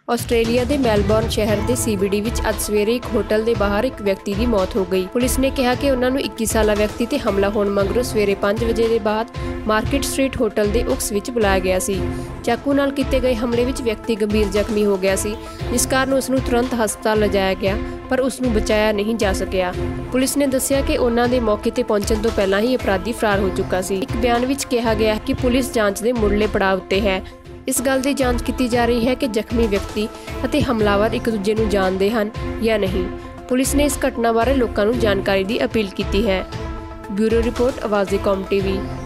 Australia ਦੇ Melbourne ਸ਼ਹਿਰ ਦੇ CBD ਵਿੱਚ ਅੱਜ ਸਵੇਰੇ ਇੱਕ ਹੋਟਲ ਦੇ ਬਾਹਰ ਇੱਕ ਵਿਅਕਤੀ ਦੀ ਮੌਤ ਹੋ ਗਈ। ਪੁਲਿਸ ਨੇ ਕਿਹਾ ਕਿ ਉਹਨਾਂ ਨੂੰ 21 ਸਾਲਾ ਵਿਅਕਤੀ ਤੇ ਹਮਲਾ ਹੋਣ ਮਗਰੋਂ ਸਵੇਰੇ 5 ਵਜੇ ਦੇ ਬਾਅਦ ਮਾਰਕੀਟ ਸਟਰੀਟ ਹੋਟਲ ਦੇ ਉਕਸ ਵਿੱਚ ਬੁਲਾਇਆ ਗਿਆ ਸੀ। ਚਾਕੂ ਨਾਲ ਕੀਤੇ ਗਏ ਹਮਲੇ ਵਿੱਚ ਵਿਅਕਤੀ ਗੰਭੀਰ ਜ਼ਖਮੀ ਹੋ ਗਿਆ ਸੀ, ਜਿਸ ਕਾਰਨ ਉਸ ਨੂੰ ਤੁਰੰਤ ਹਸਪਤਾਲ ਲਿਜਾਇਆ ਗਿਆ, ਪਰ ਉਸ ਨੂੰ ਬਚਾਇਆ ਨਹੀਂ ਜਾ ਸਕਿਆ। ਪੁਲਿਸ ਨੇ ਦੱਸਿਆ ਕਿ ਉਹਨਾਂ ਦੇ ਮੌਕੇ ਤੇ ਪਹੁੰਚਣ ਤੋਂ ਪਹਿਲਾਂ ਹੀ ਅਪਰਾਧੀ ਫਰਾਰ ਹੋ ਚੁੱਕਾ ਸੀ। ਇੱਕ ਬਿਆਨ ਵਿੱਚ ਕਿਹਾ ਗਿਆ ਹੈ ਕਿ ਪੁਲਿਸ ਜਾਂਚ ਦੇ ਮੁੱਢਲੇ ਪੜਾਅ ਉੱਤੇ ਹੈ। ਇਸ ਗੱਲ ਦੀ ਜਾਂਚ ਕੀਤੀ ਜਾ ਰਹੀ ਹੈ ਕਿ ਜ਼ਖਮੀ ਵਿਅਕਤੀ ਅਤੇ ਹਮਲਾਵਰ ਇੱਕ ਦੂਜੇ ਨੂੰ ਜਾਣਦੇ ਹਨ ਜਾਂ ਨਹੀਂ। ਪੁਲਿਸ ਨੇ ਇਸ ਘਟਨਾ ਬਾਰੇ ਲੋਕਾਂ ਨੂੰ ਜਾਣਕਾਰੀ ਦੀ ਅਪੀਲ ਕੀਤੀ ਹੈ। ਬਿਊਰੋ ਰਿਪੋਰਟ, ਆਵਾਜ਼ ਦੀ ਕੌਮ TV।